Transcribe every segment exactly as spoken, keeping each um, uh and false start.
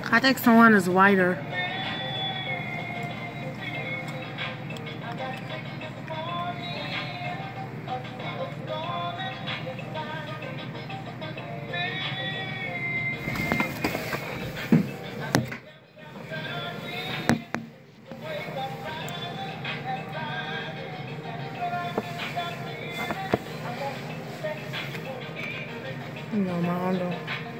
I think someone is whiter. No, my Hondo.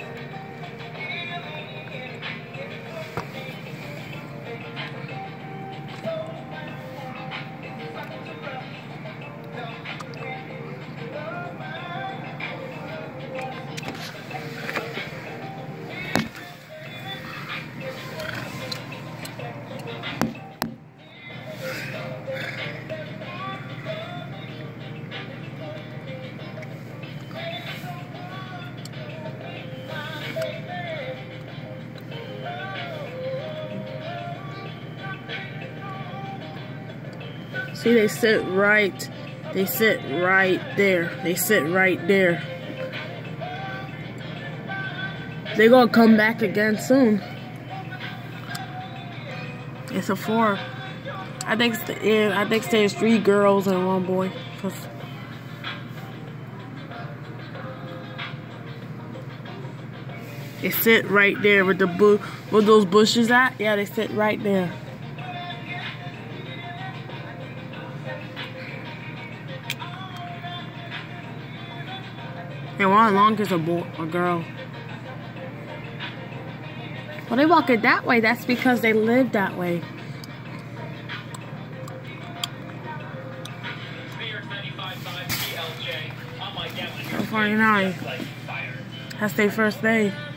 See, they sit right, they sit right there. They sit right there. They're gonna come back again soon. It's a four. I think, yeah, I think there's three girls and one boy. Cause they sit right there with the bu where those bushes at. Yeah, they sit right there. And one long is a boy, a girl. Well, they walk it that way. That's because they live that way. forty-nine. That's their first day.